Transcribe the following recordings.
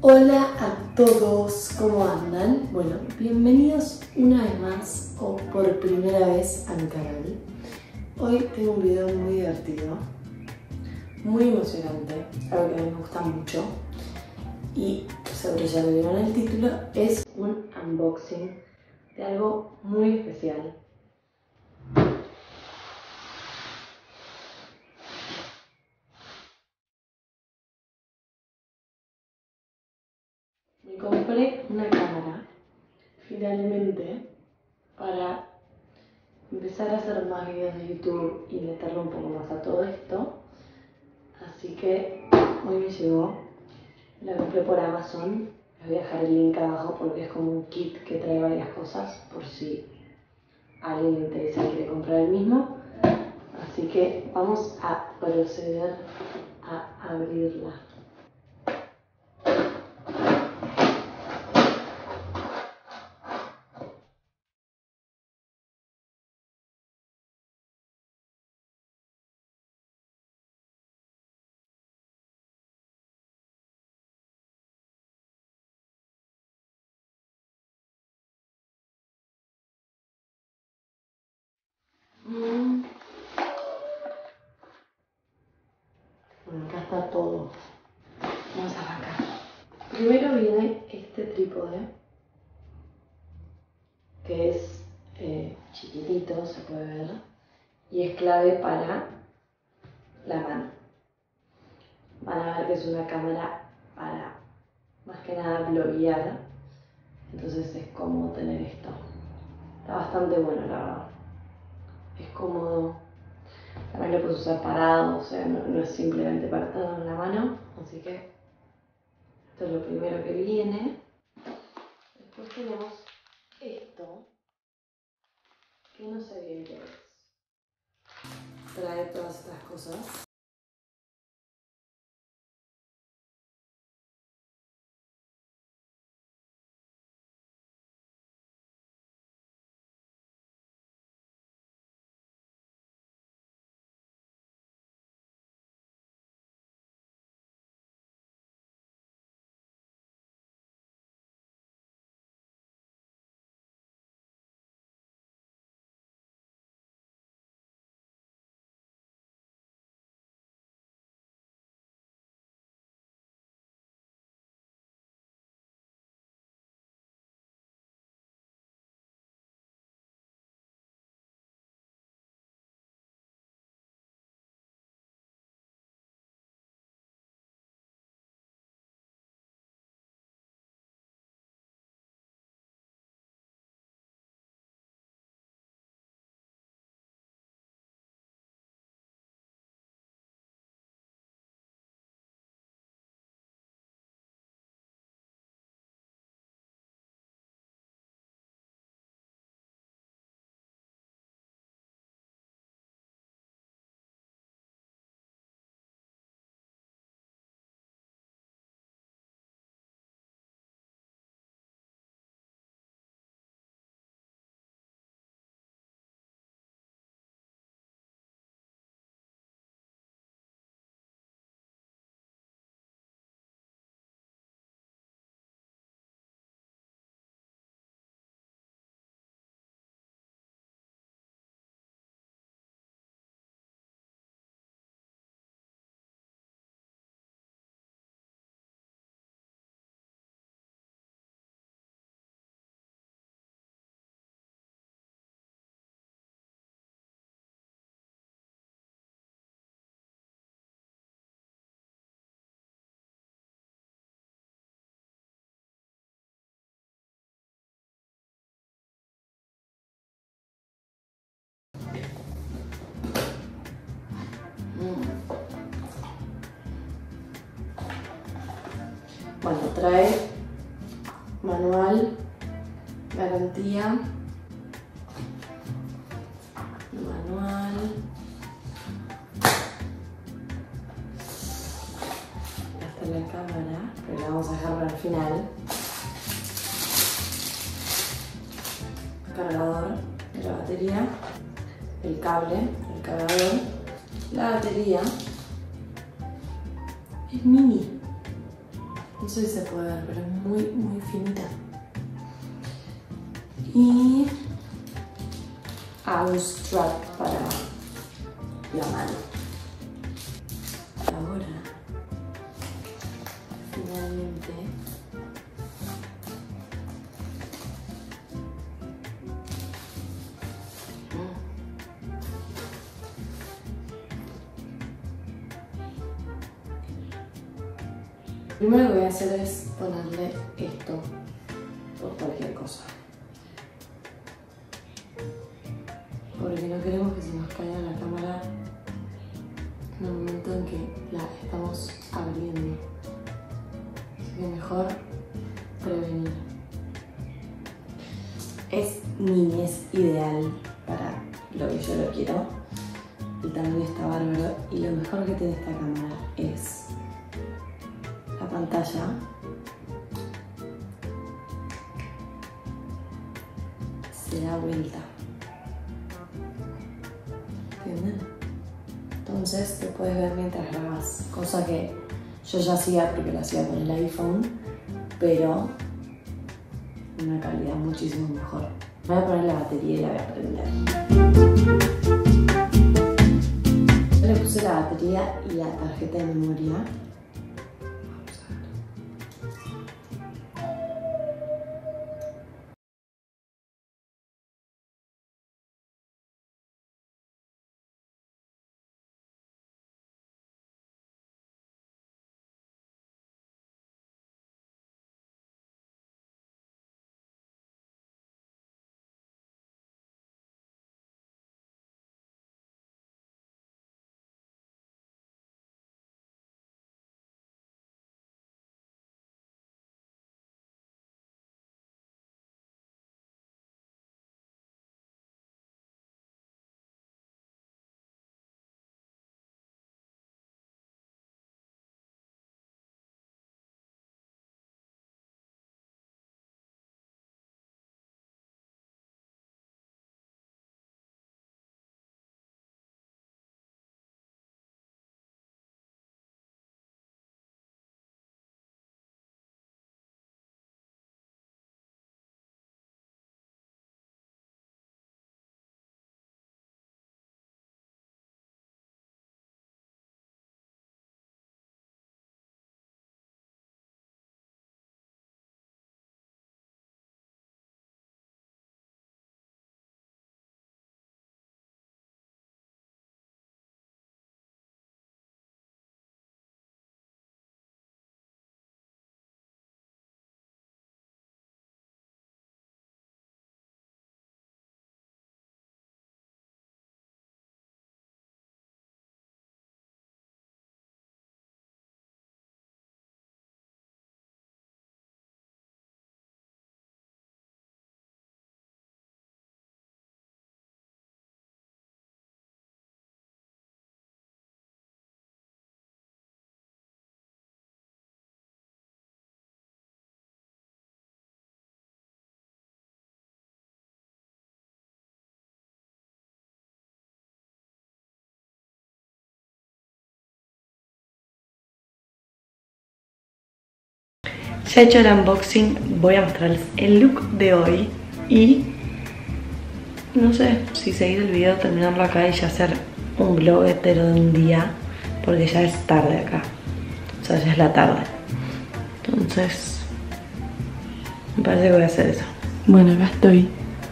Hola a todos, ¿cómo andan? Bueno, bienvenidos una vez más o por primera vez a mi canal. Hoy tengo un video muy divertido, muy emocionante, algo que a mí me gusta mucho y seguro ya lo vieron en el título, es un unboxing de algo muy especial. Me compré una cámara, finalmente, para empezar a hacer más videos de YouTube y meterle un poco más a todo esto. Así que hoy me llegó, la compré por Amazon. Les voy a dejar el link abajo porque es como un kit que trae varias cosas por si a alguien le interesa y quiere comprar el mismo. Así que vamos a proceder a abrirla. Bueno, acá está todo. Vamos a arrancar. Primero viene este trípode, que es chiquitito, se puede ver, y es clave para la mano. Van a ver que es una cámara para, más que nada, bloguear. Entonces es cómodo tener esto. Está bastante bueno, la verdad. Es cómodo. También lo puedes usar parado, o sea, no es simplemente para tenerlo en la mano. Así que esto es lo primero que viene. Después tenemos esto, que no sé bien qué es. Trae todas estas cosas. Bueno, trae manual, garantía, manual, hasta la cámara, pero la vamos a dejar para el final. Cargador de la batería, el cable, el cargador, la batería es mini. No sé si se puede ver, pero es muy, muy finita. Y hago un strap para la mano. Ahora, finalmente, lo primero que voy a hacer es ponerle esto por cualquier cosa. Porque no queremos que se nos caiga la cámara en el momento en que la estamos abriendo. Así que mejor prevenir. Es niñez ideal para lo que yo lo quiero. El tamaño está bárbaro y lo mejor que tiene esta cámara es la pantalla. Se da vuelta. ¿Entienden? Entonces te puedes ver mientras grabas, cosa que yo ya hacía porque lo hacía con el iPhone, pero una calidad muchísimo mejor. Voy a poner la batería y la voy a prender. Yo le puse la batería y la tarjeta de memoria. Ya he hecho el unboxing, voy a mostrarles el look de hoy y no sé si seguir el video, terminarlo acá y ya hacer un vlog entero de un día, porque ya es tarde acá, o sea, ya es la tarde. Entonces, me parece que voy a hacer eso. Bueno, acá estoy.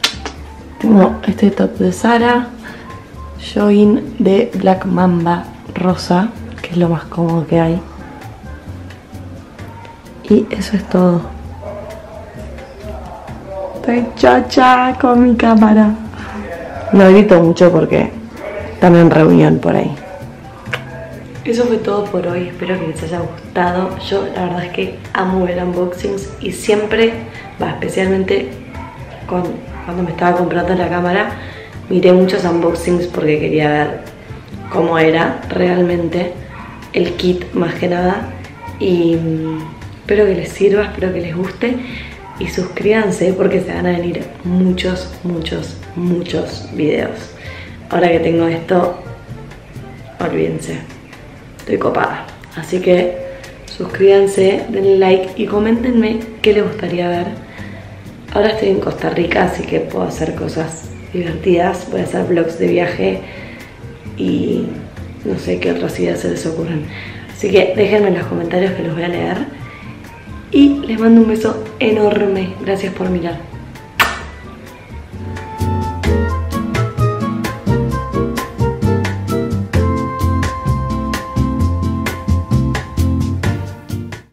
Tengo este top de Zara, jogging de Black Mamba rosa, que es lo más cómodo que hay. Y eso es todo. Estoy chacha con mi cámara. No grito mucho porque también en reunión por ahí. Eso fue todo por hoy, espero que les haya gustado. Yo la verdad es que amo ver unboxings y siempre, especialmente cuando me estaba comprando la cámara, miré muchos unboxings porque quería ver cómo era realmente el kit más que nada. Y espero que les sirva, espero que les guste y suscríbanse porque se van a venir muchos videos. Ahora que tengo esto, olvídense, estoy copada. Así que suscríbanse, denle like y coméntenme qué les gustaría ver. Ahora estoy en Costa Rica, así que puedo hacer cosas divertidas. Voy a hacer vlogs de viaje y no sé qué otras ideas se les ocurren. Así que déjenme en los comentarios que los voy a leer. Y les mando un beso enorme. Gracias por mirar.